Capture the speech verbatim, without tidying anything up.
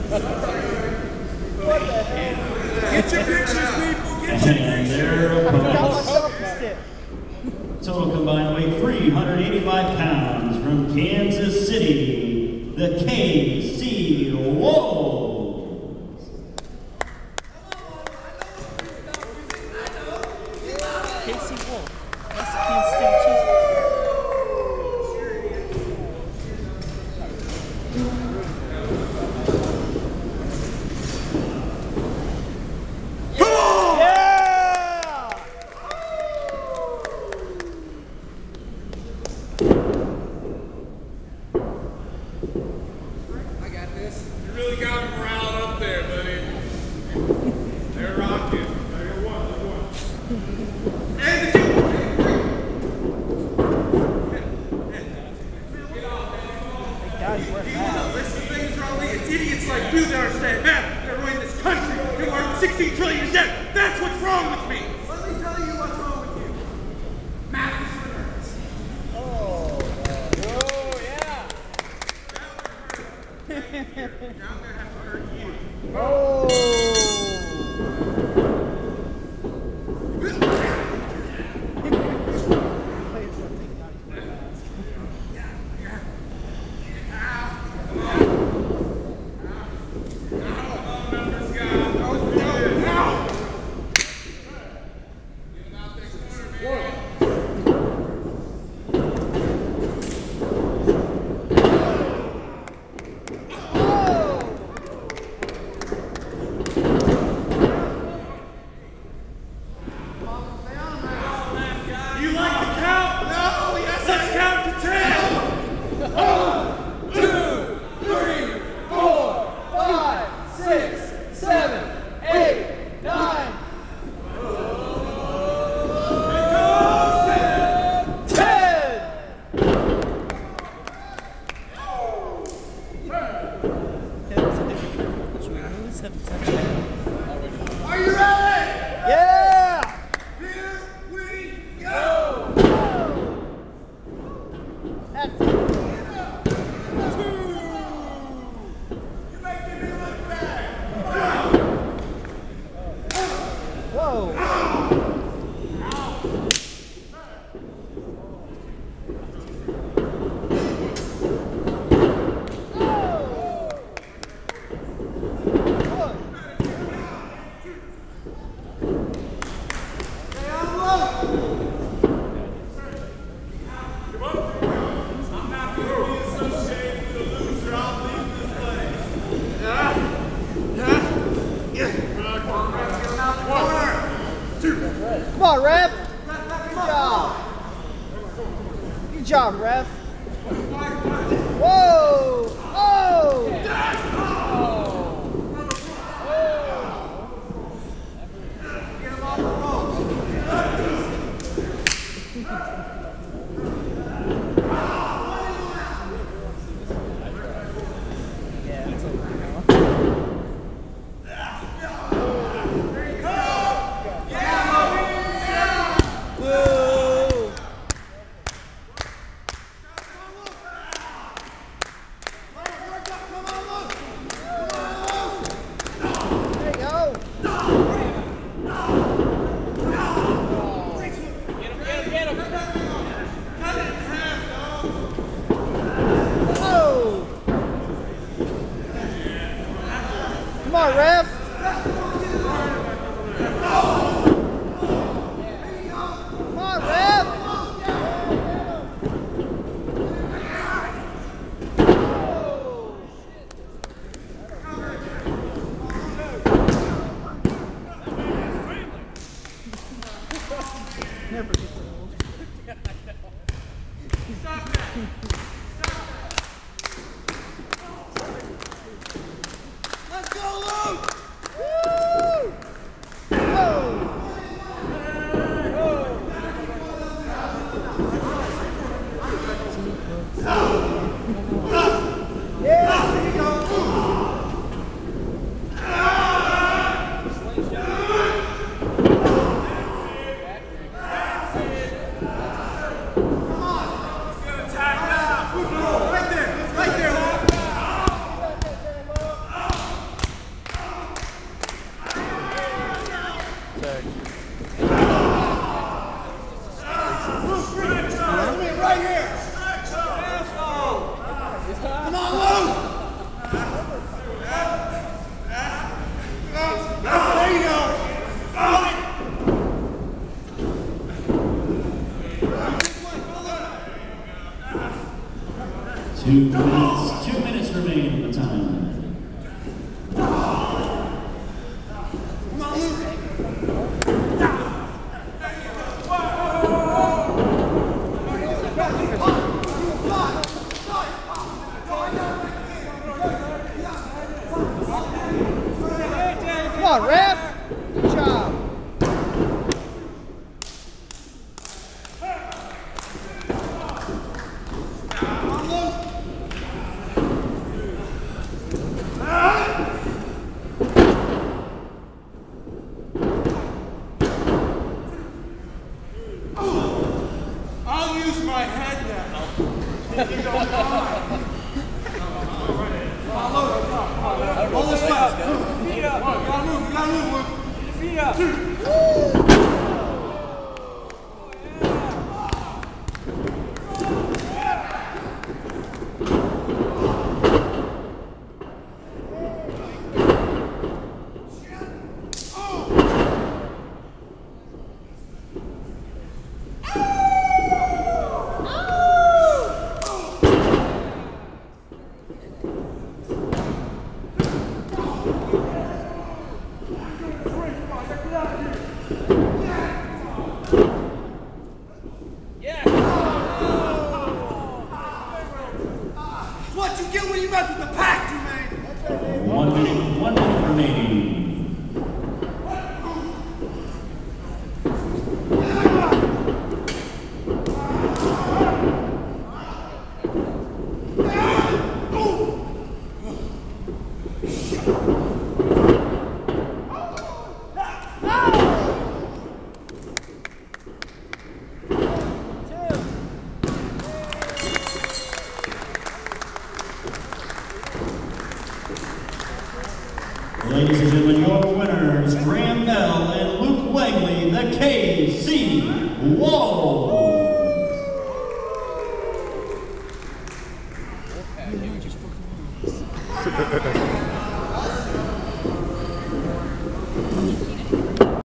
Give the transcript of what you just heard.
Get your pictures, people. Get your And their opponents. Total combined weight three hundred eighty-five pounds from Kansas City, the K C Wolves. K C Wolf. That's the Kansas City Chiefs. Idiots like you that are saying, man, they're ruining this country. You're worth sixteen trillion in debt. That's what's wrong with me. Let me tell you what's wrong with you. Math is for nerds. Oh, oh yeah. Now I'm gonna have to hurt you. Oh. Are you ready? Yeah! Here we go! That's it. You're making me look bad. Whoa. Come on, Ref. Good job. Good job, Ref. Whoa! Oh! Get him off the Come on, Ref. Come on, Ref. Never gets old. Stop that. Let's go, Luke! Woo! Whoa! Yeah, there you go. Two minutes, two minutes remain on the time. Come on, ref! Good job. I'll use my head now. If you don't mind. Hold this up. Feet up. You gotta move. You gotta move, Luke. Feet up. What you get when you mess with the pack, you man? One minute, one minute remaining. Ladies and gentlemen, your winners, Graham Bell and Luke Wegley, the K C Wolves.